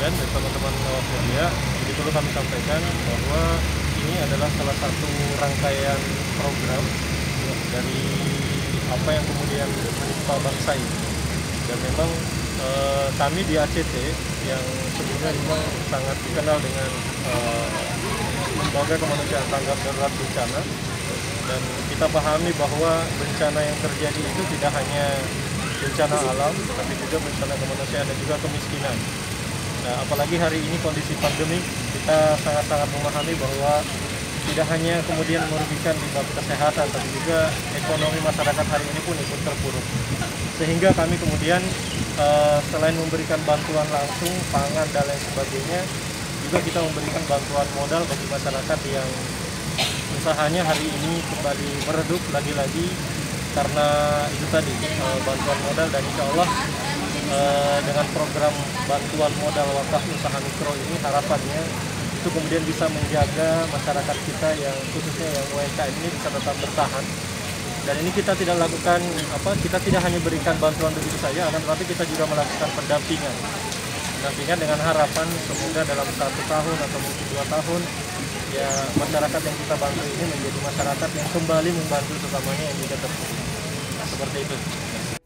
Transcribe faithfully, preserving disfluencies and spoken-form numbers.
sekalian dan teman-teman awak media, jadi perlu kami sampaikan bahwa ini adalah salah satu rangkaian program dari apa yang kemudian menimpa bangsa ini. Dan memang eh, kami di A C T yang sebelumnya memang sangat dikenal dengan eh, lembaga kemanusiaan tanggap darurat bencana, dan kita pahami bahwa bencana yang terjadi itu tidak hanya bencana alam, tapi juga bencana kemanusiaan dan juga kemiskinan. Nah, apalagi hari ini kondisi pandemi, kita sangat-sangat memahami bahwa tidak hanya kemudian merugikan di bab kesehatan, tapi juga ekonomi masyarakat hari ini pun ikut terpuruk. Sehingga kami kemudian eh, selain memberikan bantuan langsung, pangan dan lain sebagainya, juga kita memberikan bantuan modal bagi masyarakat yang usahanya hari ini kembali meredup lagi-lagi karena itu tadi eh, bantuan modal. Dan insya Allah eh, dengan program bantuan modal wakaf usaha mikro ini harapannya itu kemudian bisa menjaga masyarakat kita yang khususnya yang U M K M ini bisa tetap bertahan. Dan ini kita tidak lakukan apa kita tidak hanya berikan bantuan begitu saja, akan tetapi kita juga melakukan pendampingan pendampingan dengan harapan semoga dalam satu tahun atau mungkin dua tahun ya masyarakat yang kita bantu ini menjadi masyarakat yang kembali membantu sesamanya yang juga terpuruk. Seperti itu.